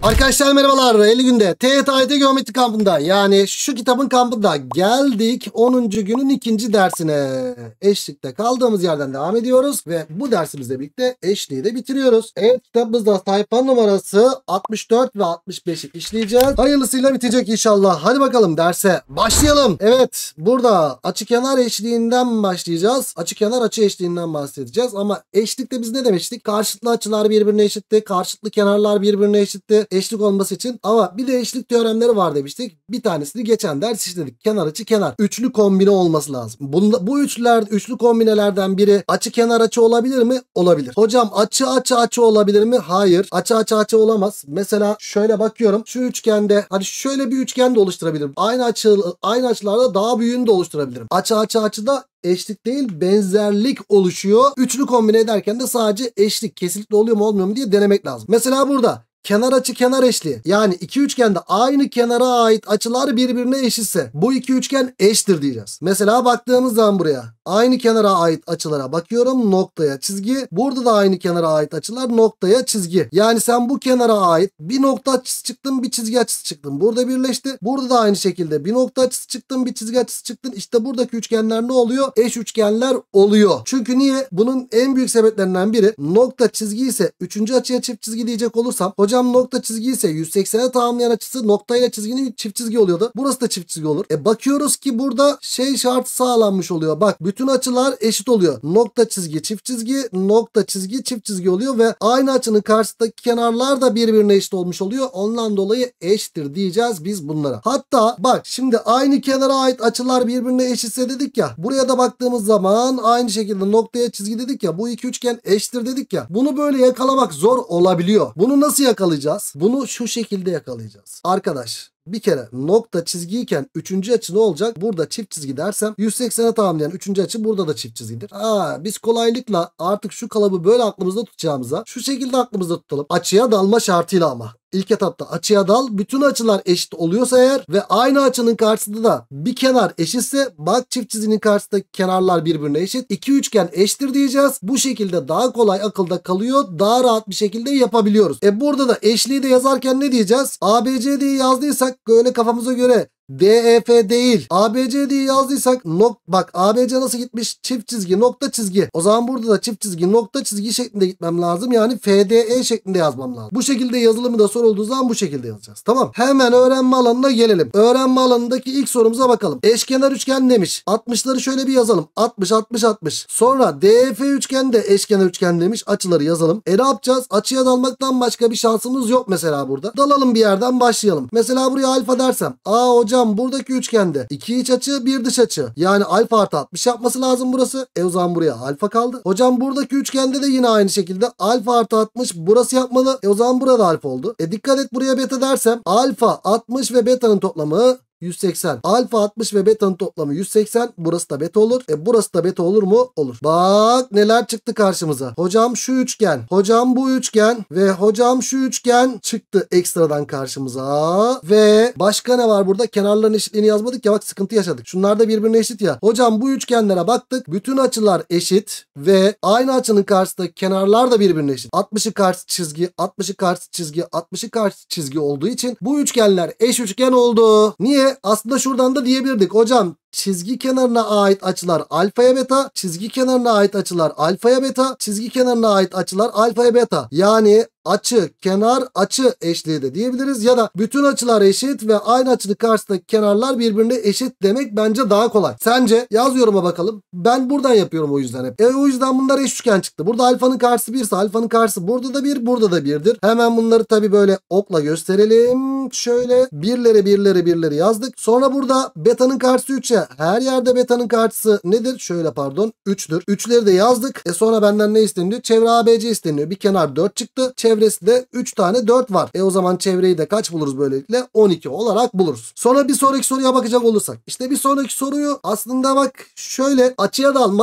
Arkadaşlar merhabalar. 50 günde TYT Geometri kampında, yani şu kitabın kampında geldik 10. günün 2. dersine. Eşlikte kaldığımız yerden devam ediyoruz ve bu dersimizle birlikte eşliği de bitiriyoruz. Evet, kitabımızda sayfa numarası 64 ve 65'i işleyeceğiz. Hayırlısıyla bitecek inşallah. Hadi bakalım derse başlayalım. Evet, burada açıkenar eşliğinden başlayacağız. Açıkenar açı eşliğinden bahsedeceğiz ama eşlikte biz ne demiştik? Karşılıklı açılar birbirine eşitti. Karşılıklı kenarlar birbirine eşitti. Eşlik olması için, ama bir de eşlik teoremleri var demiştik. Bir tanesini geçen ders işledik. Kenar açı kenar. Üçlü kombine olması lazım. Bu üçlü kombinelerden biri açı kenar açı olabilir mi? Olabilir. Hocam açı açı açı olabilir mi? Hayır. Açı açı açı olamaz. Mesela şöyle bakıyorum. Şu üçgende, hadi şöyle bir üçgen de oluşturabilirim. Aynı açılarda daha büyüğünü de oluşturabilirim. Açı açı açıda eşlik değil, benzerlik oluşuyor. Üçlü kombine ederken de sadece eşlik kesinlikle oluyor mu olmuyor mu diye denemek lazım. Mesela burada kenar açı kenar eşliği, yani iki üçgende aynı kenara ait açılar birbirine eşitse bu iki üçgen eşittir diyeceğiz. Mesela baktığımız zaman buraya aynı kenara ait açılara bakıyorum, noktaya çizgi. Burada da aynı kenara ait açılar, noktaya çizgi. Yani sen bu kenara ait bir nokta açısı çıktın, bir çizgi açısı çıktın. Burada birleşti. Burada da aynı şekilde bir nokta açısı çıktın, bir çizgi açısı çıktın. İşte buradaki üçgenler ne oluyor? Eş üçgenler oluyor. Çünkü niye? Bunun en büyük sebeplerinden biri, nokta çizgi ise üçüncü açıya çift çizgi diyecek olursam, hocam nokta çizgi ise 180'e tamamlayan açısı noktayla çizginin çift çizgi oluyordu. Burası da çift çizgi olur. Bakıyoruz ki burada şartı sağlanmış oluyor. Bak, bütün açılar eşit oluyor. Nokta çizgi çift çizgi, nokta çizgi çift çizgi oluyor ve aynı açının karşısındaki kenarlar da birbirine eşit olmuş oluyor. Ondan dolayı eşittir diyeceğiz biz bunlara. Hatta bak, şimdi aynı kenara ait açılar birbirine eşitse dedik ya. Buraya da baktığımız zaman aynı şekilde noktaya çizgi dedik ya. Bu iki üçgen eşittir dedik ya. Bunu böyle yakalamak zor olabiliyor. Bunu nasıl yakalayacağız? Bunu şu şekilde yakalayacağız. Arkadaş, bir kere nokta çizgiyken üçüncü açı ne olacak? Burada çift çizgi dersem 180'e tamamlayan üçüncü açı burada da çift çizgidir. Biz kolaylıkla artık şu kalıbı böyle aklımızda tutacağımıza şu şekilde aklımızda tutalım. Açıya dalma şartıyla ama. İlk etapta açıya dal, bütün açılar eşit oluyorsa eğer ve aynı açının karşısında da bir kenar eşitse, bak çift çizginin karşısındaki kenarlar birbirine eşit. İki üçgen eşittir diyeceğiz. Bu şekilde daha kolay akılda kalıyor. Daha rahat bir şekilde yapabiliyoruz. Burada da eşliği de yazarken ne diyeceğiz? ABC diye yazdıysak böyle kafamıza göre DEF değil, ABC diye yazdıysak bak ABC nasıl gitmiş? Çift çizgi nokta çizgi. O zaman burada da çift çizgi nokta çizgi şeklinde gitmem lazım. Yani FDE şeklinde yazmam lazım. Bu şekilde yazılımı da sorulduğu zaman bu şekilde yazacağız. Tamam. Hemen öğrenme alanına gelelim. Öğrenme alanındaki ilk sorumuza bakalım. Eşkenar üçgen demiş. 60'ları şöyle bir yazalım. 60 60 60. Sonra DEF üçgen de eşkenar üçgen demiş. Açıları yazalım. Ne yapacağız? Açıya dalmaktan başka bir şansımız yok mesela burada. Dalalım, bir yerden başlayalım. Mesela buraya alfa dersem. Hocam buradaki üçgende 2 iç açı 1 dış açı. Yani alfa artı 60 yapması lazım burası. O zaman buraya alfa kaldı. Hocam buradaki üçgende de yine aynı şekilde alfa artı 60 burası yapmalı. O zaman burada alfa oldu. Dikkat et, buraya beta dersem alfa 60 ve beta'nın toplamı 180. Alfa 60 ve beta'nın toplamı 180. Burası da beta olur. Burası da beta olur mu? Olur. Bak neler çıktı karşımıza. Hocam şu üçgen, hocam bu üçgen ve hocam şu üçgen çıktı ekstradan karşımıza. Ve başka ne var burada? Kenarların eşitliğini yazmadık ya, bak sıkıntı yaşadık. Şunlar da birbirine eşit ya. Hocam bu üçgenlere baktık. Bütün açılar eşit ve aynı açının karşısındaki kenarlar da birbirine eşit. 60'ı karşı çizgi, 60'ı karşı çizgi, 60'ı karşı çizgi olduğu için bu üçgenler eş üçgen oldu. Niye? Aslında şuradan da diyebilirdik. Hocam çizgi kenarına ait açılar alfaya beta, çizgi kenarına ait açılar alfaya beta, çizgi kenarına ait açılar alfaya beta. Yani açı kenar açı eşliği de diyebiliriz ya da bütün açılar eşit ve aynı açının karşısındaki kenarlar birbirine eşit demek bence daha kolay. Sence? Yaz yoruma bakalım. Ben buradan yapıyorum o yüzden hep. O yüzden bunlar eş üçgen çıktı. Burada alfanın karşısı 1 ise alfanın karşısı burada da 1, burada da 1'dir. Hemen bunları tabii böyle okla gösterelim. Şöyle birleri yazdık. Sonra burada beta'nın karşısı 3'e. Her yerde beta'nın karşısı nedir? Şöyle pardon 3'tür. 3'leri de yazdık. Sonra benden ne isteniyor? Çevre ABC isteniyor. Bir kenar 4 çıktı. Çevresi de 3 tane 4 var. O zaman çevreyi de kaç buluruz böylelikle? 12 olarak buluruz. Sonra bir sonraki soruya bakacak olursak. İşte bir sonraki soruyu aslında bak şöyle açıya dalmak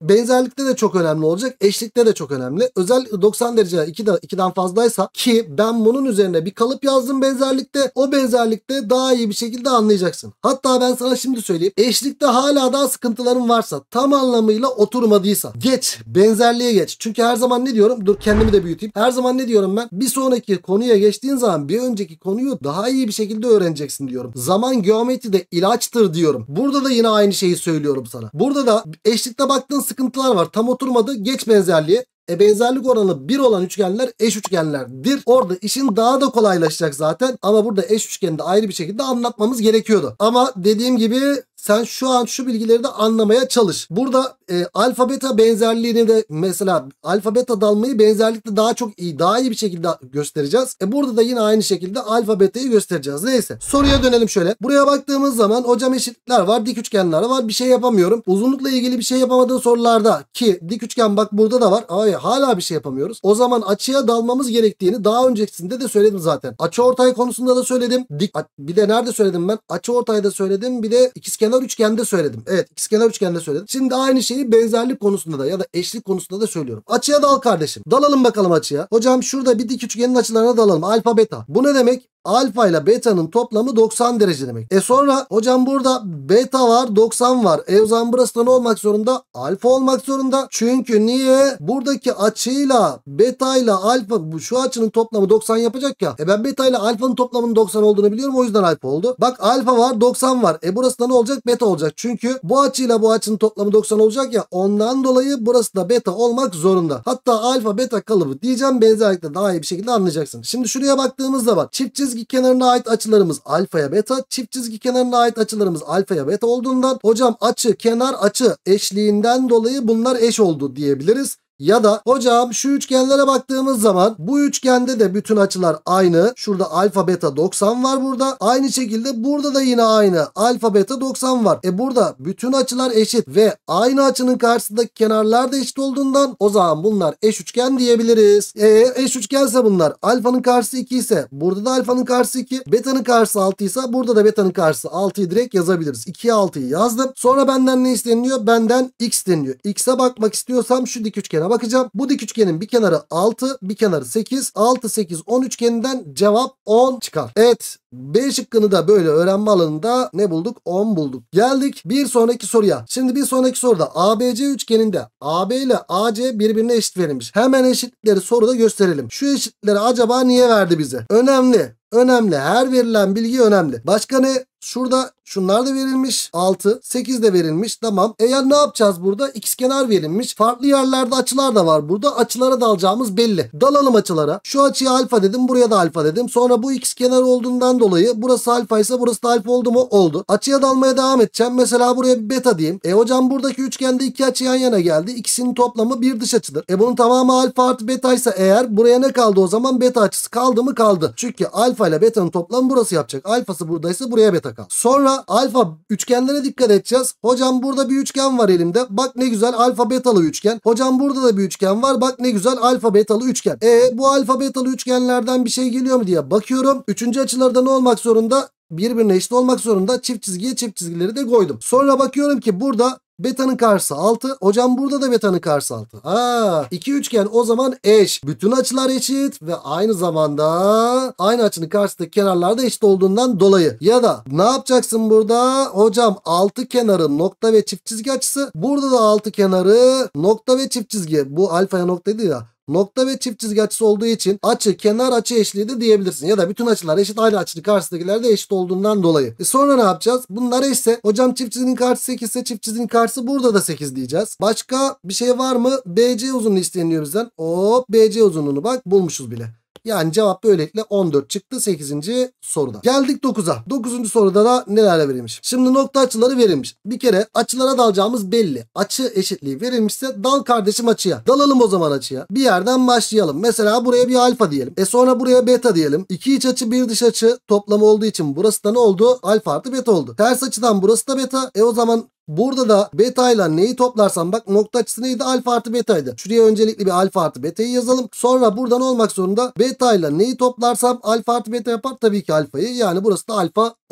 benzerlikte de çok önemli olacak. Eşlikte de çok önemli. Özel 90 derece 2'den fazlaysa ki ben bunun üzerine bir kalıp yazdım benzerlikte. O benzerlikte daha iyi bir şekilde anlayacaksın. Hatta ben sana şimdi söyleyeyim. Eşlikte hala daha sıkıntıların varsa, tam anlamıyla oturmadıysa geç. Benzerliğe geç. Çünkü her zaman ne diyorum? Dur kendimi de büyüteyim. Her zaman ne diyorum ben? Bir sonraki konuya geçtiğin zaman bir önceki konuyu daha iyi bir şekilde öğreneceksin diyorum. Zaman geometride ilaçtır diyorum. Burada da yine aynı şeyi söylüyorum sana. Burada da eşlikte baktığın sıkıntılar var. Tam oturmadı. Geç benzerliğe. Benzerlik oranı 1 olan üçgenler eş üçgenlerdir. Orada işin daha da kolaylaşacak zaten. Ama burada eş üçgeni de ayrı bir şekilde anlatmamız gerekiyordu. Ama dediğim gibi sen şu an şu bilgileri de anlamaya çalış. Burada alfa beta benzerliğini de mesela alfa beta dalmayı benzerlikle daha iyi bir şekilde göstereceğiz. Burada da yine aynı şekilde alfa beta'yı göstereceğiz. Neyse soruya dönelim şöyle. Buraya baktığımız zaman hocam eşitlikler var, dik üçgenler var. Bir şey yapamıyorum. Uzunlukla ilgili bir şey yapamadığın sorularda ki dik üçgen bak burada da var. Ay hala bir şey yapamıyoruz. O zaman açıya dalmamız gerektiğini daha öncesinde de söyledim zaten. Açıortay konusunda da söyledim. Bir de nerede söyledim ben? Açıortayda söyledim. Bir de ikizkenar üçgende söyledim. Evet, ikizkenar üçgende söyledim. Şimdi aynı şeyi benzerlik konusunda da ya da eşlik konusunda da söylüyorum. Açıya dal kardeşim. Dalalım bakalım açıya. Hocam şurada bir dik üçgenin açılarına dalalım. Alfa beta. Bu ne demek? Alfa ile beta'nın toplamı 90 derece demek. Sonra hocam burada beta var, 90 var. O zaman burası da ne olmak zorunda? Alfa olmak zorunda. Çünkü niye? Buradaki açıyla beta ile alfa, şu açının toplamı 90 yapacak ya. Ben beta ile alfanın toplamının 90 olduğunu biliyorum. O yüzden alfa oldu. Bak alfa var, 90 var. Burası da ne olacak? Beta olacak. Çünkü bu açıyla bu açının toplamı 90 olacak ya. Ondan dolayı burası da beta olmak zorunda. Hatta alfa beta kalıbı diyeceğim, benzerlikle daha iyi bir şekilde anlayacaksın. Şimdi şuraya baktığımızda bak. Çift çizgi kenarına ait açılarımız alfaya beta. Çift çizgi kenarına ait açılarımız alfaya beta olduğundan hocam açı kenar açı eşliğinden dolayı bunlar eş oldu diyebiliriz. Ya da hocam şu üçgenlere baktığımız zaman bu üçgende de bütün açılar aynı. Şurada alfa beta 90 var burada. Aynı şekilde burada da yine aynı. Alfa beta 90 var. Burada bütün açılar eşit ve aynı açının karşısındaki kenarlar da eşit olduğundan o zaman bunlar eş üçgen diyebiliriz. Eş üçgense bunlar alfanın karşısı 2 ise burada da alfanın karşısı 2. Beta'nın karşısı 6 ise burada da beta'nın karşısı 6'yı direkt yazabiliriz. 2'ye 6'yı yazdım. Sonra benden ne isteniyor? Benden x isteniyor. X'e bakmak istiyorsam şu dik üçgene bakacağım. Bu dik üçgenin bir kenarı 6, bir kenarı 8. 6, 8, 10 üçgeninden cevap 10 çıkar. Evet. B şıkkını da böyle öğrenme alanında ne bulduk? 10 bulduk. Geldik bir sonraki soruya. Şimdi bir sonraki soruda ABC üçgeninde AB ile AC birbirine eşit verilmiş. Hemen eşitlikleri soruda gösterelim. Şu eşitlikleri acaba niye verdi bize? Önemli. Önemli. Her verilen bilgi önemli. Başka ne? Şurada şunlar da verilmiş. 6, 8 de verilmiş. Tamam. Yani ne yapacağız burada? İkizkenar verilmiş. Farklı yerlerde açılar da var burada. Açılara dalacağımız belli. Dalalım açılara. Şu açıya alfa dedim. Buraya da alfa dedim. Sonra bu ikizkenar olduğundan dolayı burası alfa ise burası da alfa oldu mu? Oldu. Açıya dalmaya devam edeceğim. Mesela buraya bir beta diyeyim. Hocam buradaki üçgende iki açı yan yana geldi. İkisinin toplamı bir dış açıdır. Bunun tamamı alfa artı beta ise eğer buraya ne kaldı o zaman? Beta açısı kaldı mı? Kaldı. Çünkü alfa ile beta'nın toplamı burası yapacak. Alfası buradaysa buraya beta kal. Sonra alfa üçgenlere dikkat edeceğiz. Hocam burada bir üçgen var elimde. Bak ne güzel alfa betalı üçgen. Hocam burada da bir üçgen var. Bak ne güzel alfa betalı üçgen. Bu alfa betalı üçgenlerden bir şey geliyor mu diye bakıyorum. Üçüncü açılarda ne olmak zorunda? Birbirine eşit olmak zorunda. Çift çizgiye çift çizgileri de koydum. Sonra bakıyorum ki burada beta'nın karşısı 6. Hocam burada da beta'nın karşısı 6. İki üçgen o zaman eş. Bütün açılar eşit ve aynı zamanda aynı açının karşısındaki kenarlar da eşit olduğundan dolayı. Ya da ne yapacaksın burada? Hocam 6 kenarı nokta ve çift çizgi açısı. Burada da 6 kenarı nokta ve çift çizgi. Bu alfaya nokta değil ya. Nokta ve çift çizgi açısı olduğu için açı kenar açı eşliği de diyebilirsin. Ya da bütün açılar eşit, aynı açının karşısındakiler de eşit olduğundan dolayı. Sonra ne yapacağız? Bunlar eşse hocam çift çizginin karşısı 8 ise çift çizginin karşısı burada da 8 diyeceğiz. Başka bir şey var mı? BC uzunluğu isteniyor bizden. Hop BC uzunluğunu bak bulmuşuz bile. Yani cevap böylelikle 14 çıktı 8. soruda. Geldik 9'a. 9. soruda da nelerle verilmiş? Şimdi nokta açıları verilmiş. Bir kere açılara dalacağımız belli. Açı eşitliği verilmişse dal kardeşim açıya. Dalalım o zaman açıya. Bir yerden başlayalım. Mesela buraya bir alfa diyelim. Sonra buraya beta diyelim. İki iç açı bir dış açı toplamı olduğu için burası da ne oldu? Alfa artı beta oldu. Ters açıdan burası da beta. O zaman burada da beta ile neyi toplarsam bak nokta açısı neydi? Alfa artı betaydı. Şuraya öncelikle bir alfa artı betayı yazalım. Sonra buradan olmak zorunda beta ile neyi toplarsam alfa artı beta yapar tabii ki alfayı. Yani burası da alfa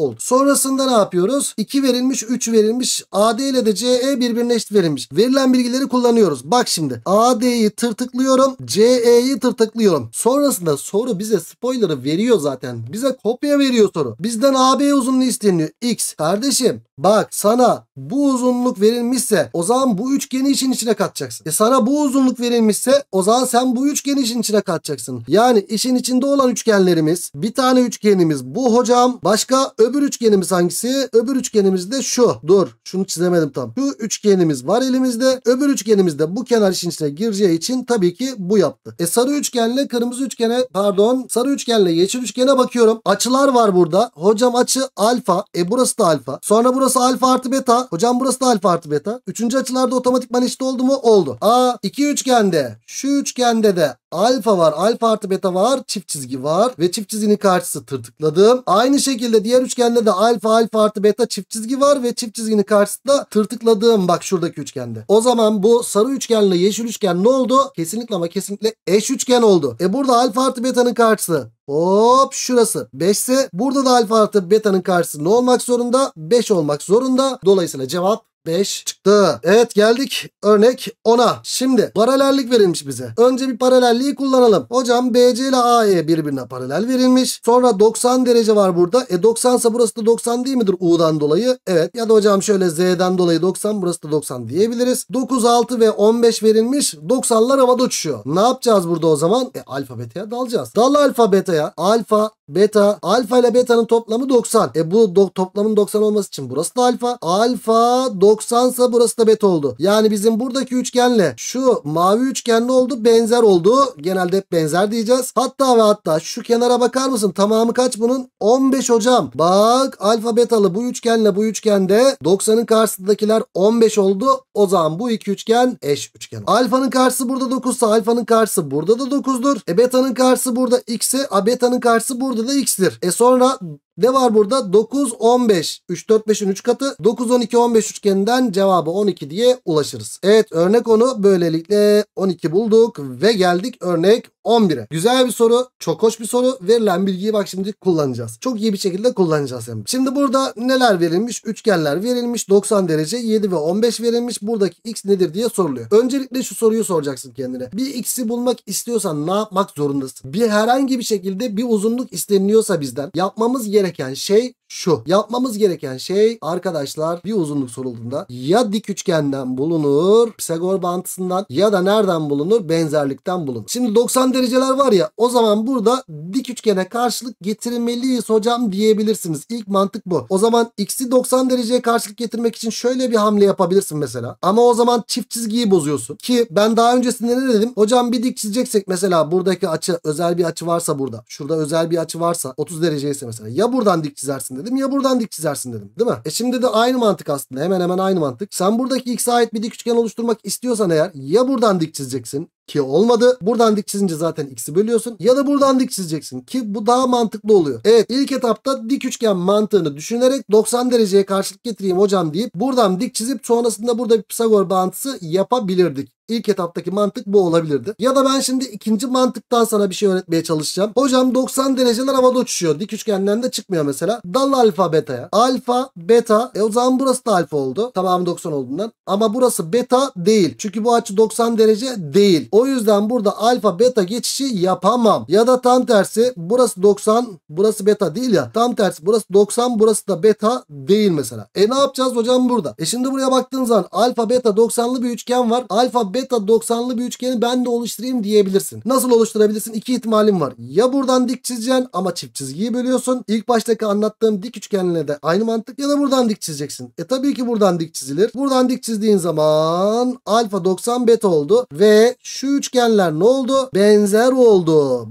oldu. Sonrasında ne yapıyoruz? 2 verilmiş, 3 verilmiş. AD ile de CE birbirine eşit verilmiş. Verilen bilgileri kullanıyoruz. Bak şimdi AD'yi tırtıklıyorum. CE'yi tırtıklıyorum. Sonrasında soru bize spoiler'ı veriyor zaten. Bize kopya veriyor soru. Bizden AB uzunluğu isteniyor. X. Kardeşim bak sana bu uzunluk verilmişse o zaman bu üçgeni işin içine katacaksın. Sana bu uzunluk verilmişse o zaman sen bu üçgeni işin içine katacaksın. Yani işin içinde olan üçgenlerimiz, bir tane üçgenimiz bu hocam. Başka öbür üçgenimiz hangisi? Öbür üçgenimiz de şu. Dur şunu çizemedim tam. Şu üçgenimiz var elimizde. Öbür üçgenimiz de bu kenar işin içine gireceği için tabii ki bu yaptı. Sarı üçgenle kırmızı üçgene sarı üçgenle yeşil üçgene bakıyorum. Açılar var burada. Hocam açı alfa. Burası da alfa. Sonra burası alfa artı beta. Hocam burası da alfa artı beta. Üçüncü açılarda otomatikman eşit oldu mu? Oldu. İki üçgende şu üçgende de alfa var. Alfa artı beta var. Çift çizgi var. Ve çift çizginin karşısı tırtıkladım. Aynı şekilde diğer üçgende de alfa artı beta çift çizgi var. Ve çift çizginin karşısında tırtıkladım. Bak şuradaki üçgende. O zaman bu sarı üçgenle yeşil üçgen ne oldu? Kesinlikle ama kesinlikle eş üçgen oldu. Burada alfa artı beta'nın karşısı hop şurası 5 ise burada da alfa artı beta'nın karşısı ne olmak zorunda? 5 olmak zorunda. Dolayısıyla cevap 5 çıktı. Evet geldik örnek 10'a. Şimdi paralellik verilmiş bize. Önce bir paralelliği kullanalım. Hocam BC ile AE birbirine paralel verilmiş. Sonra 90 derece var burada. 90 ise burası da 90 değil midir U'dan dolayı? Evet. Ya da hocam şöyle Z'den dolayı 90 burası da 90 diyebiliriz. 9, 6 ve 15 verilmiş. 90'lar havada uçuşuyor. Ne yapacağız burada o zaman? Alfa beta'ya dalacağız. Dal alfa beta'ya. Alfa beta. Alfa ile beta'nın toplamı 90. Bu toplamın 90 olması için burası da alfa. Alfa 90 ise burası da beta oldu. Yani bizim buradaki üçgenle şu mavi üçgen ne oldu? Benzer oldu. Genelde hep benzer diyeceğiz. Hatta ve hatta şu kenara bakar mısın? Tamamı kaç bunun? 15 hocam. Bak alfa betalı bu üçgenle bu üçgende 90'ın karşısındakiler 15 oldu. O zaman bu iki üçgen eş üçgen. Alfanın karşısı burada 9 ise alfanın karşısı burada da 9'dur. Beta'nın karşısı burada x ise beta'nın karşısı burada da x'tir. Sonra ne var burada? 9, 15. 3, 4, 5'in 3 katı. 9, 12, 15 üçgeninden cevabı 12 diye ulaşırız. Evet örnek 10'u böylelikle 12 bulduk ve geldik örnek 11'e. Güzel bir soru. Çok hoş bir soru. Verilen bilgiyi bak şimdi kullanacağız. Çok iyi bir şekilde kullanacağız hem. Şimdi burada neler verilmiş? Üçgenler verilmiş. 90 derece 7 ve 15 verilmiş. Buradaki x nedir diye soruluyor. Öncelikle şu soruyu soracaksın kendine. Bir x'i bulmak istiyorsan ne yapmak zorundasın? Herhangi bir şekilde bir uzunluk isteniliyorsa bizden yapmamız gereken şey şu. Yapmamız gereken şey arkadaşlar bir uzunluk sorulduğunda ya dik üçgenden bulunur, Pisagor bağıntısından ya da nereden bulunur? Benzerlikten bulunur. Şimdi 90 dereceler var ya o zaman burada dik üçgene karşılık getirmeliyiz hocam diyebilirsiniz. İlk mantık bu. O zaman x'i 90 dereceye karşılık getirmek için şöyle bir hamle yapabilirsin mesela. Ama o zaman çift çizgiyi bozuyorsun. Ki ben daha öncesinde ne dedim? Hocam bir dik çizeceksek mesela buradaki açı özel bir açı varsa burada. Şurada özel bir açı varsa 30 dereceyse mesela ya buradan dik çizersin dedim ya buradan dik çizersin dedim. Değil mi? Şimdi de aynı mantık aslında. Hemen hemen aynı mantık. Sen buradaki x'e ait bir dik üçgen oluşturmak istiyorsan eğer ya buradan dik çizeceksin ki olmadı. Buradan dik çizince zaten x'i bölüyorsun. Ya da buradan dik çizeceksin ki bu daha mantıklı oluyor. Evet ilk etapta dik üçgen mantığını düşünerek 90 dereceye karşılık getireyim hocam deyip buradan dik çizip sonrasında burada bir Pisagor bağıntısı yapabilirdik. İlk etaptaki mantık bu olabilirdi. Ya da ben şimdi ikinci mantıktan sana bir şey öğretmeye çalışacağım. Hocam 90 dereceler havada uçuşuyor. Dik üçgenden de çıkmıyor mesela. Dal alfa beta'ya. Alfa beta. O zaman burası da alfa oldu. Tamamı 90 olduğundan. Ama burası beta değil. Çünkü bu açı 90 derece değil. O yüzden burada alfa beta geçişi yapamam. Ya da tam tersi burası 90 burası beta değil ya. Tam tersi burası 90 burası da beta değil mesela. Ne yapacağız hocam burada? Şimdi buraya baktığın zaman alfa beta 90'lı bir üçgen var. Alfa beta 90'lı bir üçgeni ben de oluşturayım diyebilirsin. Nasıl oluşturabilirsin? İki ihtimalim var. Ya buradan dik çizeceksin ama çift çizgiyi bölüyorsun. İlk baştaki anlattığım dik üçgenle de aynı mantık ya da buradan dik çizeceksin. Tabii ki buradan dik çizilir. Buradan dik çizdiğin zaman alfa 90 beta oldu ve şu üçgenler ne oldu? Benzer oldu.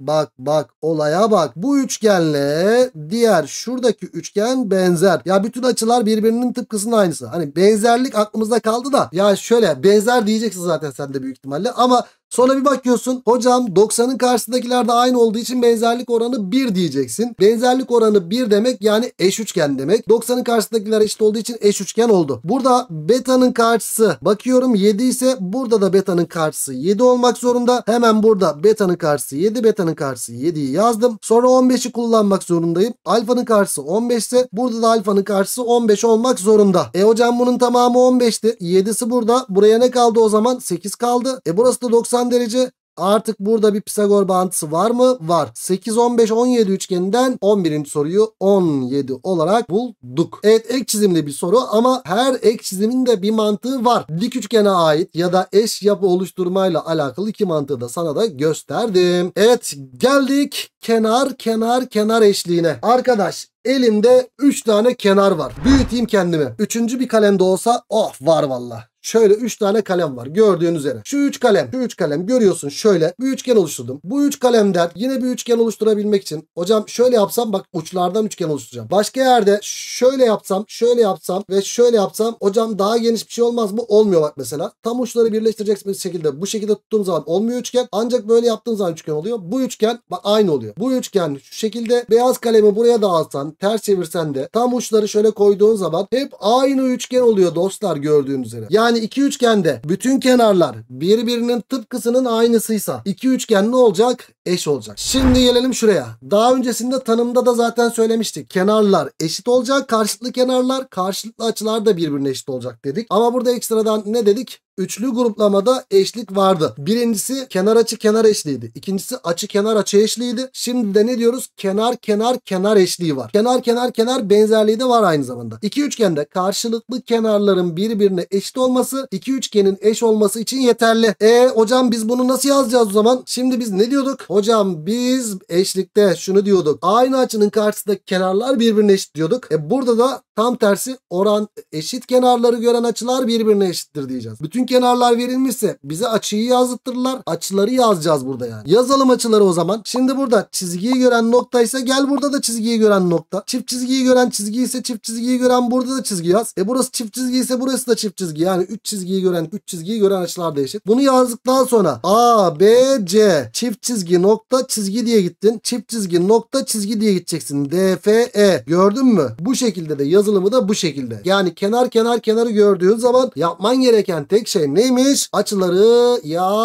Bak olaya bak. Bu üçgenle diğer şuradaki üçgen benzer. Ya bütün açılar birbirinin tıpkısının aynısı. Hani benzerlik aklımızda kaldı da ya şöyle benzer diyeceksin zaten sen de büyük ihtimalle ama Sonra bir bakıyorsun hocam 90'ın karşısındakiler de aynı olduğu için benzerlik oranı 1 diyeceksin. Benzerlik oranı 1 demek yani eş üçgen demek. 90'ın karşısındakiler eşit olduğu için eş üçgen oldu. Burada beta'nın karşısı bakıyorum 7 ise burada da beta'nın karşısı 7 olmak zorunda. Hemen burada beta'nın karşısı 7, beta'nın karşısı 7'yi yazdım. Sonra 15'i kullanmak zorundayım. Alfanın karşısı 15 ise burada da alfanın karşısı 15 olmak zorunda. Hocam bunun tamamı 15'ti. 7'si burada. Buraya ne kaldı o zaman? 8 kaldı. Burası da 90 derece. Artık burada bir Pisagor bağıntısı var mı? Var. 8, 15, 17 üçgeninden 11. soruyu 17 olarak bulduk. Evet, ek çizimli bir soru ama her ek çizimin de bir mantığı var. Dik üçgene ait ya da eş yapı oluşturmayla alakalı iki mantığı da sana da gösterdim. Evet, geldik kenar eşliğine. Arkadaş, elimde 3 tane kenar var. Büyüteyim kendimi. Üçüncü bir kalemde olsa var valla. Şöyle 3 tane kalem var gördüğünüz üzere. Şu 3 kalem görüyorsun, şöyle bir üçgen oluşturdum. Bu 3 kalemden yine bir üçgen oluşturabilmek için hocam şöyle yapsam bak uçlardan üçgen oluşturacağım. Başka yerde şöyle yapsam ve şöyle yapsam hocam daha geniş bir şey olmaz mı? Olmuyor bak mesela. Tam uçları birleştireceksin şekilde. Bu şekilde tuttuğum zaman olmuyor üçgen. Ancak böyle yaptığın zaman üçgen oluyor. Bu üçgen bak aynı oluyor. Bu üçgen şu şekilde beyaz kalemi buraya da alsan, ters çevirsen de tam uçları şöyle koyduğun zaman hep aynı üçgen oluyor dostlar gördüğünüz üzere. Yani iki üçgende bütün kenarlar birbirinin tıpkısının aynısıysa iki üçgen ne olacak? Eş olacak. Şimdi gelelim şuraya. Daha öncesinde tanımda da zaten söylemiştik. Kenarlar eşit olacak. Karşılıklı kenarlar, karşılıklı açılar da birbirine eşit olacak dedik. Ama burada ekstradan ne dedik? Üçlü gruplamada eşlik vardı. Birincisi kenar açı kenar eşliğiydi. İkincisi açı kenar açı eşliğiydi. Şimdi de ne diyoruz? Kenar eşliği var. Kenar benzerliği de var aynı zamanda. İki üçgende karşılıklı kenarların birbirine eşit olması iki üçgenin eş olması için yeterli. Hocam biz bunu nasıl yazacağız o zaman? Şimdi biz ne diyorduk? Hocam biz eşlikte şunu diyorduk. Aynı açının karşısındaki kenarlar birbirine eşit diyorduk. Burada da tam tersi oran eşit kenarları gören açılar birbirine eşittir diyeceğiz. Bütün kenarlar verilmişse bize açıyı yazdırırlar. Açıları yazacağız burada yani. Yazalım açıları o zaman. Şimdi burada çizgiyi gören nokta ise gel burada da çizgiyi gören nokta. Çift çizgiyi gören çizgi ise çift çizgiyi gören burada da çizgi yaz. Burası çift çizgi ise burası da çift çizgi. Yani 3 çizgiyi gören açılar da eşit. Bunu yazdıktan sonra A, B, C çift çizgi nokta çizgi diye gittin. Çift çizgi nokta çizgi diye gideceksin. D, F, E. Gördün mü? Bu şekilde de yazılımı da bu şekilde. Yani kenarı gördüğün zaman yapman gereken tek şey neymiş? Açıları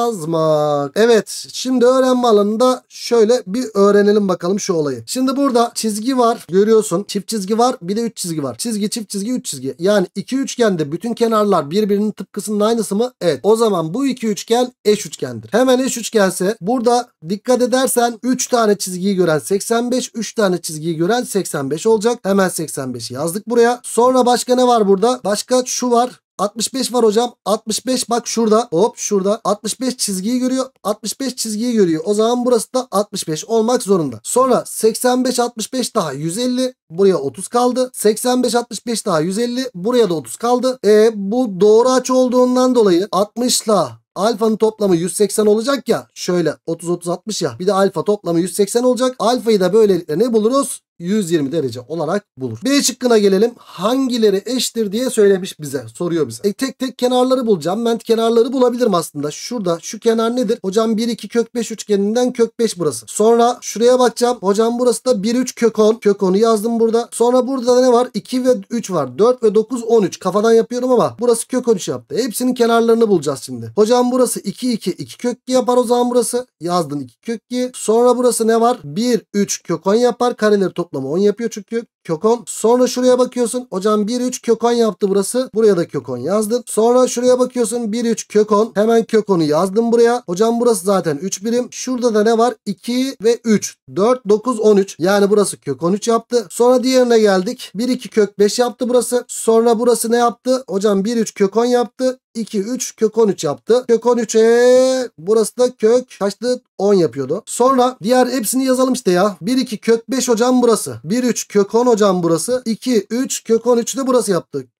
yazmak. Evet. Şimdi öğrenme alanında şöyle bir öğrenelim bakalım şu olayı. Şimdi burada çizgi var. Görüyorsun. Çift çizgi var. Bir de 3 çizgi var. Çizgi, çift çizgi, 3 çizgi. Yani iki üçgende bütün kenarlar birbirinin tıpkısının aynısı mı? Evet. O zaman bu iki üçgen eş üçgendir. Hemen eş üçgense burada dikkat edersen 3 tane çizgiyi gören 85, 3 tane çizgiyi gören 85 olacak. Hemen 85'i yazdık buraya. Sonra başka ne var burada? Başka şu var. 65 var hocam. 65 bak şurada. Hop şurada. 65 çizgiyi görüyor. 65 çizgiyi görüyor. O zaman burası da 65 olmak zorunda. Sonra 85 65 daha 150. Buraya 30 kaldı. 85 65 daha 150. Buraya da 30 kaldı. Bu doğru açı olduğundan dolayı 60 ile alfanın toplamı 180 olacak ya. Şöyle 30 30 60 ya. Bir de alfa toplamı 180 olacak. Alfayı da böylelikle ne buluruz? 120 derece olarak bulur. B şıkkına gelelim. Hangileri eşittir diye söylemiş bize. Soruyor bize. Tek tek kenarları bulacağım. Ben kenarları bulabilirim aslında. Şurada şu kenar nedir? Hocam 1 2 kök 5 üçgeninden kök 5 burası. Sonra şuraya bakacağım. Hocam burası da 1 3 kök 10. Kök 10'u yazdım burada. Sonra burada da ne var? 2 ve 3 var. 4 ve 9 13. Kafadan yapıyorum ama burası kök 13 yaptı. Hepsinin kenarlarını bulacağız şimdi. Hocam burası 2 2 2 kök 2 yapar o zaman burası. Yazdın 2 kök 2. Sonra burası ne var? 1 3 kök 10 yapar. Kareleri toplamı 10 yapıyor çünkü kök 10. Sonra şuraya bakıyorsun. Hocam 1 3 kök 10 yaptı burası. Buraya da kök 10 yazdın. Sonra şuraya bakıyorsun. 1 3 kök 10. Hemen kök 10'u yazdım buraya. Hocam burası zaten 3 birim. Şurada da ne var? 2 ve 3. 4 9 13. Yani burası kök 13 yaptı. Sonra diğerine geldik. 1 2 kök 5 yaptı burası. Sonra burası ne yaptı? Hocam 1 3 kök 10 yaptı. 2 3 kök 13 yaptı. Kök 13'e burası da kök kaçtı? 10 yapıyordu. Sonra diğer hepsini yazalım işte ya. 1 2 kök 5 hocam burası. 1 3 kök 10 hocam burası. 2 3 kök 13 de burası yaptı.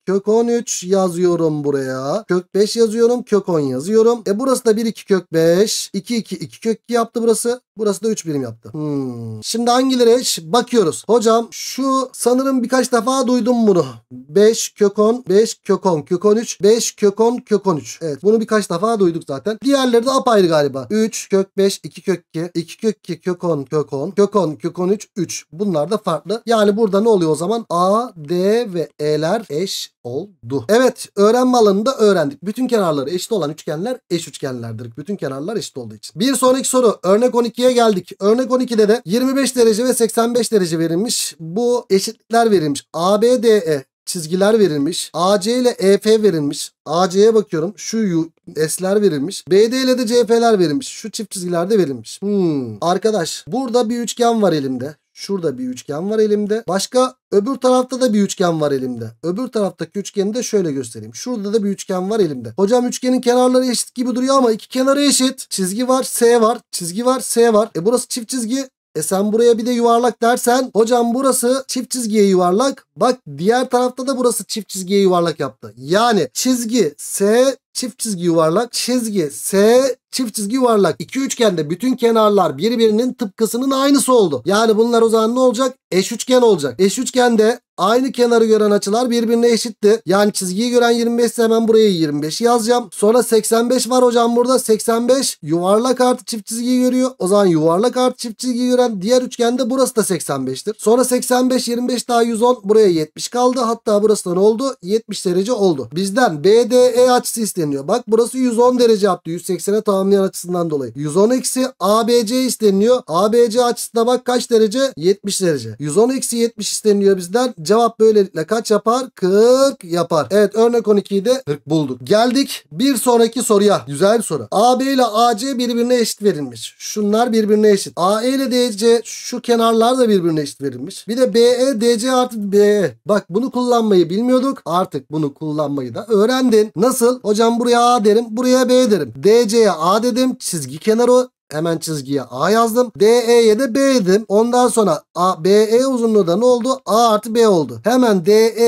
kök 13 yazıyorum buraya. Kök 5 yazıyorum. Kök 10 yazıyorum. Burası da 1 2 kök 5. 2 2 2 kök 2 yaptı burası. Burası da 3 birim yaptı. Şimdi hangileri eş? Bakıyoruz. Hocam şu sanırım birkaç defa duydum bunu. 5 kök 10, 5 kök 10, kök 13, 5 kök 10, kök 13. Evet, bunu birkaç defa duyduk zaten. Diğerleri de apayrı galiba. 3 kök 5, 2 kök 2, 2 kök 2, kök 10, kök 10, kök 10, kök 13, 3. Bunlar da farklı. Yani burada ne oluyor o zaman? A, D ve E'ler eş oldu. Evet, öğrenme alanında öğrendik. Bütün kenarları eşit olan üçgenler eş üçgenlerdir. Bütün kenarlar eşit olduğu için. Bir sonraki soru. Örnek 12'ye geldik. Örnek 12'de de 25 derece ve 85 derece verilmiş. Bu eşitlikler verilmiş. ABDE çizgiler verilmiş. AC ile EF verilmiş. AC'ye bakıyorum. Şu S'ler verilmiş. BD ile de CF'ler verilmiş. Şu çift çizgiler de verilmiş. Arkadaş, burada bir üçgen var elimde. Şurada bir üçgen var elimde. Başka öbür tarafta da bir üçgen var elimde. Öbür taraftaki üçgeni de şöyle göstereyim. Şurada da bir üçgen var elimde. Hocam üçgenin kenarları eşit gibi duruyor ama iki kenarı eşit. Çizgi var, S var. Çizgi var, S var. Burası çift çizgi. Sen buraya bir de yuvarlak dersen, hocam burası çift çizgiye yuvarlak. Bak diğer tarafta da burası çift çizgiye yuvarlak yaptı. Yani çizgi S çift çizgi yuvarlak, çizgi S çift çizgi yuvarlak. İki üçgende bütün kenarlar birbirinin tıpkısının aynısı oldu. Yani bunlar o zaman ne olacak? Eş üçgen olacak. Eş üçgende aynı kenarı gören açılar birbirine eşitti. Yani çizgiyi gören 25 ise hemen buraya 25 yazacağım. Sonra 85 var hocam burada. 85 yuvarlak artı çift çizgiyi görüyor. O zaman yuvarlak artı çift çizgiyi gören diğer üçgende burası da 85'tir. Sonra 85 25 daha 110 buraya 70 kaldı. Hatta burası da ne oldu? 70 derece oldu. Bizden BDE açısı isteniyor. Bak burası 110 derece yaptı. 180'e tamamlayan açısından dolayı. 110 eksi ABC isteniyor. ABC açısına bak kaç derece? 70 derece. 110 eksi 70 isteniyor bizden. Cevap böylelikle kaç yapar? 40 yapar. Evet, örnek 12'yi de 40 bulduk. Geldik bir sonraki soruya. Güzel bir soru. AB ile AC birbirine eşit verilmiş. Şunlar birbirine eşit. AE ile DC şu kenarlar da birbirine eşit verilmiş. Bir de BE DC artı BE. Bak bunu kullanmayı bilmiyorduk. Artık bunu kullanmayı da öğrendin. Nasıl? Hocam buraya A derim. Buraya B derim. DC'ye A dedim. Çizgi kenarı. Hemen çizgiye A yazdım. DE'ye de B dedim. Ondan sonra BE uzunluğu da ne oldu? A artı B oldu. Hemen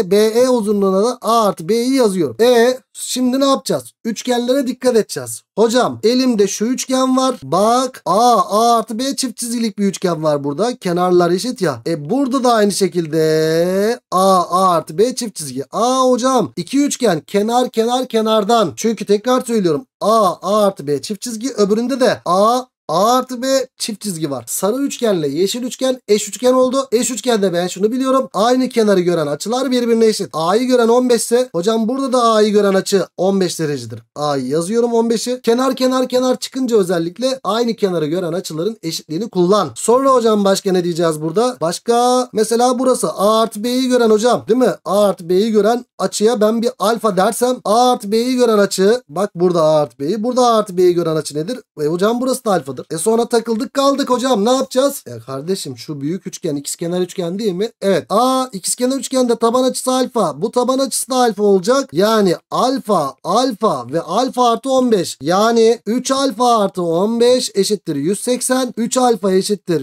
BE uzunluğuna da A artı B'yi yazıyorum. Şimdi ne yapacağız? Üçgenlere dikkat edeceğiz. Hocam elimde şu üçgen var. Bak A artı B çift çizgilik bir üçgen var burada. Kenarlar eşit ya. Burada da aynı şekilde A artı B çift çizgi. Hocam iki üçgen kenardan. Çünkü tekrar söylüyorum. A artı B çift çizgi. Öbüründe de A artı B çift çizgi var. Sarı üçgenle yeşil üçgen eş üçgen oldu. Eş üçgende ben şunu biliyorum. Aynı kenarı gören açılar birbirine eşit. A'yı gören 15 ise hocam burada da A'yı gören açı 15 derecedir. A'yı yazıyorum 15'i. Kenar çıkınca özellikle aynı kenarı gören açıların eşitliğini kullan. Sonra hocam başka ne diyeceğiz burada? Başka mesela burası A artı B'yi gören hocam değil mi? A artı B'yi gören açıya ben bir alfa dersem A artı B'yi gören açı, bak burada A artı B'yi, burada A artı B'yi gören açı nedir? Hocam burası da alfadır. Sonra takıldık kaldık hocam, ne yapacağız? Kardeşim şu büyük üçgen ikizkenar üçgen değil mi? Evet. İkizkenar üçgende taban açısı alfa. Bu taban açısı da alfa olacak. Yani alfa ve alfa artı 15. Yani 3 alfa artı 15 eşittir 180. 3 alfa eşittir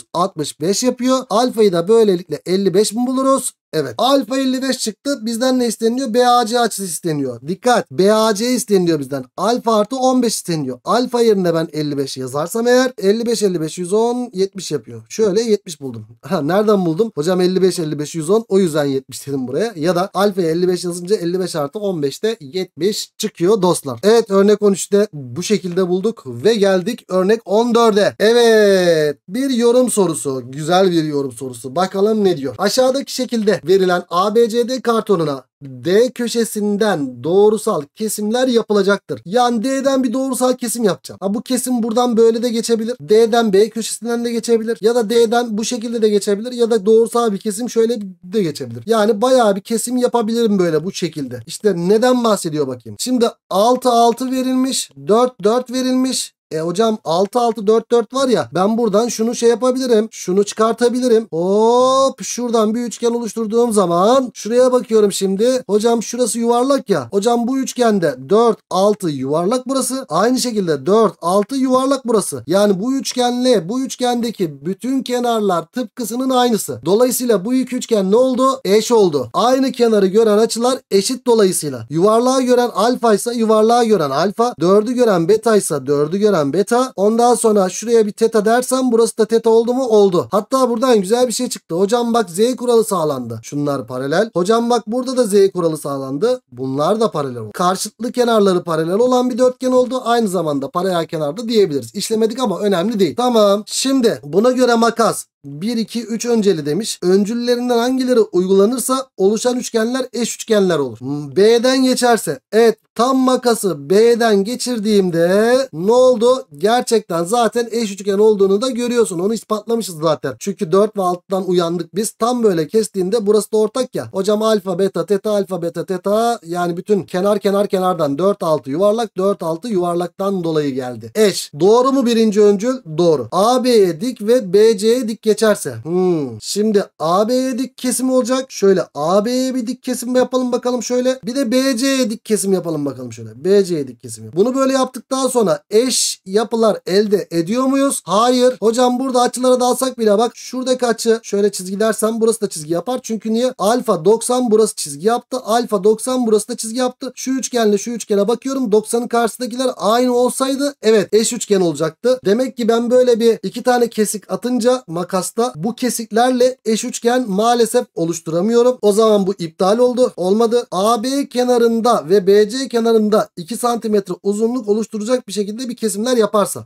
165 yapıyor. Alfayı da böylelikle 55 mi buluruz? Evet. Alfa 55 çıktı. Bizden ne isteniyor? BAC açısı isteniyor. Dikkat. BAC isteniyor bizden. Alfa artı 15 isteniyor. Alfa yerine ben 55 yazarsam eğer 55 110 70 yapıyor. Şöyle 70 buldum. Nereden buldum? Hocam 55 110 o yüzden 70 dedim buraya. Ya da alfaya 55 yazınca 55 artı 15'te 70 çıkıyor dostlar. Evet, örnek 13'te bu şekilde bulduk ve geldik örnek 14'e. Evet. Bir yorum sorusu. Güzel bir yorum sorusu. Bakalım ne diyor? Aşağıdaki şekilde verilen ABCD kartonuna D köşesinden doğrusal kesimler yapılacaktır. Yani D'den bir doğrusal kesim yapacağım. Bu kesim buradan böyle de geçebilir. D'den B köşesinden de geçebilir. Ya da D'den bu şekilde de geçebilir. Ya da doğrusal bir kesim şöyle de geçebilir. Yani bayağı bir kesim yapabilirim böyle bu şekilde. İşte neden bahsediyor bakayım. Şimdi 6 verilmiş. 4 verilmiş. Hocam 6 6 4 4 var ya, ben buradan şunu şey yapabilirim. Şunu çıkartabilirim. Hop, şuradan bir üçgen oluşturduğum zaman şuraya bakıyorum şimdi. Hocam şurası yuvarlak ya. Hocam bu üçgende 4 6 yuvarlak burası. Aynı şekilde 4 6 yuvarlak burası. Yani bu üçgenle bu üçgendeki bütün kenarlar tıpkısının aynısı. Dolayısıyla bu iki üçgen ne oldu? Eş oldu. Aynı kenarı gören açılar eşit dolayısıyla. Yuvarlağı gören alfa ise yuvarlağı gören alfa. 4'ü gören beta ise 4'ü gören beta. Ondan sonra şuraya bir teta dersem burası da teta oldu mu? Oldu. Hatta buradan güzel bir şey çıktı. Hocam bak Z kuralı sağlandı. Şunlar paralel. Hocam bak burada da Z kuralı sağlandı. Bunlar da paralel oldu. Karşılıklı kenarları paralel olan bir dörtgen oldu. Aynı zamanda paralel kenarda diyebiliriz. İşlemedik ama önemli değil. Tamam. Şimdi buna göre makas 1, 2, 3 önceli demiş. Öncüllerinden hangileri uygulanırsa oluşan üçgenler eş üçgenler olur. B'den geçerse, evet, tam makası B'den geçirdiğimde ne oldu? Gerçekten zaten eş üçgen olduğunu da görüyorsun. Onu ispatlamışız zaten. Çünkü 4 ve 6'dan uyandık biz. Tam böyle kestiğinde burası da ortak ya. Hocam alfa beta teta alfa beta teta, yani bütün kenardan 4 6 yuvarlak, 4 6 yuvarlaktan dolayı geldi. Eş. Doğru mu birinci öncül? Doğru. AB'ye dik ve BC'ye dik geçerse. Şimdi AB'ye dik kesim olacak. Şöyle AB'ye bir dik kesim yapalım bakalım şöyle. Bir de BC'ye dik kesim yapalım bakalım şöyle. BC'ye dik kesim yapalım. Bunu böyle yaptıktan sonra eş yapılar elde ediyor muyuz? Hayır. Hocam burada açılara dalsak bile bak şuradaki açı şöyle çizgi dersem burası da çizgi yapar. Çünkü niye? Alfa 90 burası çizgi yaptı. Alfa 90 burası da çizgi yaptı. Şu üçgenle şu üçgene bakıyorum. 90'ın karşısındakiler aynı olsaydı evet eş üçgen olacaktı. Demek ki ben böyle bir iki tane kesik atınca makasta bu kesiklerle eş üçgen maalesef oluşturamıyorum. O zaman bu iptal oldu. Olmadı. AB kenarında ve BC kenarında 2 santimetre uzunluk oluşturacak bir şekilde bir kesimler yaparsa.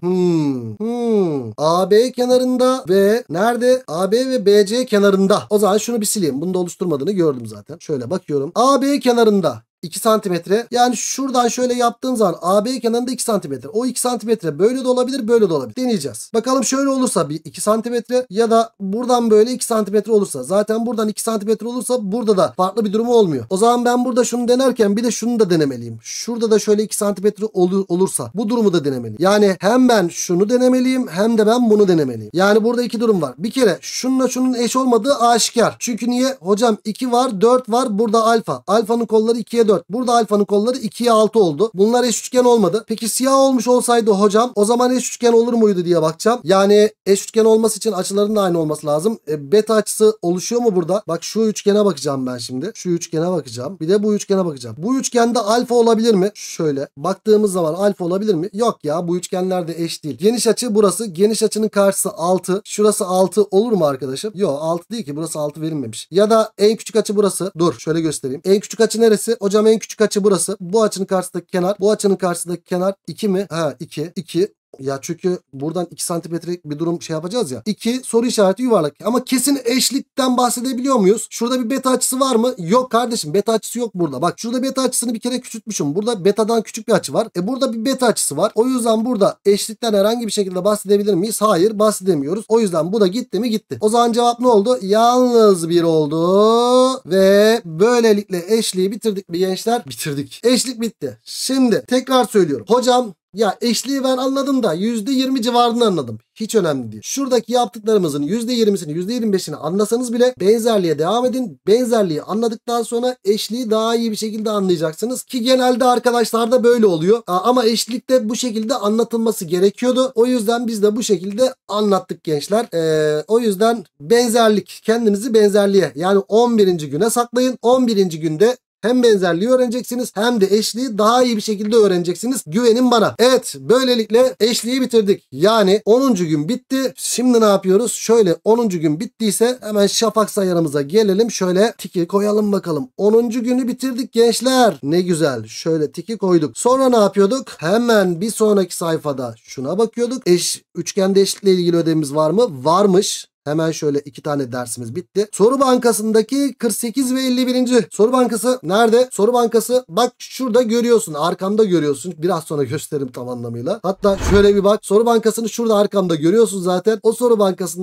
AB kenarında ve nerede? AB ve BC kenarında. O zaman şunu bir sileyim. Bunu da oluşturmadığını gördüm zaten. Şöyle bakıyorum. AB kenarında 2 santimetre. Yani şuradan şöyle yaptığım zaman AB kenarında 2 santimetre. O 2 santimetre böyle de olabilir, böyle de olabilir. Deneyeceğiz. Bakalım şöyle olursa bir 2 santimetre ya da buradan böyle 2 santimetre olursa. Zaten buradan 2 santimetre olursa burada da farklı bir durumu olmuyor. O zaman ben burada şunu denerken bir de şunu da denemeliyim. Şurada da şöyle 2 santimetre olursa bu durumu da denemeliyim. Yani hem ben şunu denemeliyim hem de ben bunu denemeliyim. Yani burada iki durum var. Bir kere şununla şunun eş olmadığı aşikar. Çünkü niye? Hocam 2 var, 4 var. Burada alfa. Alfanın kolları 2'ye 4. Burada alfanın kolları 2'ye 6 oldu. Bunlar eş üçgen olmadı. Peki siyah olmuş olsaydı hocam o zaman eş üçgen olur muydu diye bakacağım. Yani eş üçgen olması için açıların da aynı olması lazım. Beta açısı oluşuyor mu burada? Bak şu üçgene bakacağım ben şimdi. Şu üçgene bakacağım. Bir de bu üçgene bakacağım. Bu üçgende alfa olabilir mi? Şöyle baktığımız zaman alfa olabilir mi? Yok ya, bu üçgenler de eş değil. Geniş açı burası. Geniş açının karşısı 6. Şurası 6 olur mu arkadaşım? Yok, 6 değil ki. Burası 6 verilmemiş. Ya da en küçük açı burası. Dur şöyle göstereyim. En küçük açı neresi? Hocam en küçük açı burası. Bu açının karşısındaki kenar. Bu açının karşısındaki kenar 2 mi? Ha, 2. 2. Ya çünkü buradan 2 santimetrelik bir durum şey yapacağız ya. 2 soru işareti yuvarlak. Ama kesin eşlikten bahsedebiliyor muyuz? Şurada bir beta açısı var mı? Yok kardeşim, beta açısı yok burada. Bak şurada beta açısını bir kere küçültmüşüm. Burada betadan küçük bir açı var. Burada bir beta açısı var. O yüzden burada eşlikten herhangi bir şekilde bahsedebilir miyiz? Hayır, bahsedemiyoruz. O yüzden bu da gitti mi? Gitti. O zaman cevap ne oldu? Yalnız bir oldu. Ve böylelikle eşliği bitirdik mi gençler? Bitirdik. Eşlik bitti. Şimdi tekrar söylüyorum. Hocam ya eşliği ben anladım da %20 civarını anladım. Hiç önemli değil. Şuradaki yaptıklarımızın %20'sini %25'ini anlasanız bile benzerliğe devam edin. Benzerliği anladıktan sonra eşliği daha iyi bir şekilde anlayacaksınız. Ki genelde arkadaşlarda böyle oluyor. Ama eşlikte bu şekilde anlatılması gerekiyordu. O yüzden biz de bu şekilde anlattık gençler. O yüzden benzerlik, kendinizi benzerliğe yani 11. güne saklayın. 11. günde hem benzerliği öğreneceksiniz hem de eşliği daha iyi bir şekilde öğreneceksiniz. Güvenin bana. Evet, böylelikle eşliği bitirdik. Yani 10. gün bitti. Şimdi ne yapıyoruz? Şöyle 10. gün bittiyse hemen şafak sayarımıza gelelim. Şöyle tiki koyalım bakalım. 10. günü bitirdik gençler. Ne güzel. Şöyle tiki koyduk. Sonra ne yapıyorduk? Hemen bir sonraki sayfada şuna bakıyorduk. Üçgende eşlikle ilgili ödevimiz var mı? Varmış. Hemen şöyle 2 tane dersimiz bitti. Soru bankasındaki 48 ve 51. Soru bankası nerede? Soru bankası bak şurada görüyorsun. Arkamda görüyorsun. Biraz sonra gösteririm tam anlamıyla. Hatta şöyle bir bak. Soru bankasını şurada arkamda görüyorsun zaten. O soru bankasından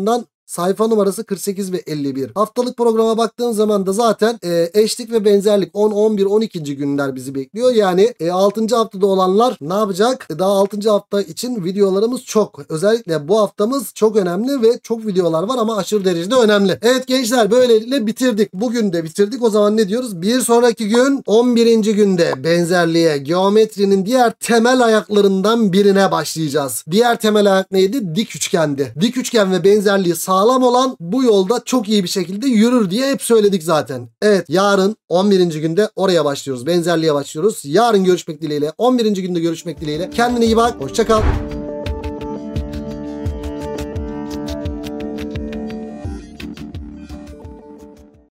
Sayfa numarası 48 ve 51. Haftalık programa baktığın zaman da zaten eşlik ve benzerlik 10, 11, 12. günler bizi bekliyor. Yani 6. haftada olanlar ne yapacak? Daha 6. hafta için videolarımız çok. Özellikle bu haftamız çok önemli ve çok videolar var ama aşırı derecede önemli. Evet gençler, böylelikle bitirdik. Bugün de bitirdik. O zaman ne diyoruz? Bir sonraki gün 11. günde benzerliğe, geometrinin diğer temel ayaklarından birine başlayacağız. Diğer temel ayak neydi? Dik üçgendi. Dik üçgen ve benzerliği sağlam olan bu yolda çok iyi bir şekilde yürür diye hep söyledik zaten. Evet, yarın 11. günde oraya başlıyoruz. Benzerliğe başlıyoruz. Yarın görüşmek dileğiyle. 11. günde görüşmek dileğiyle. Kendine iyi bak. Hoşça kal.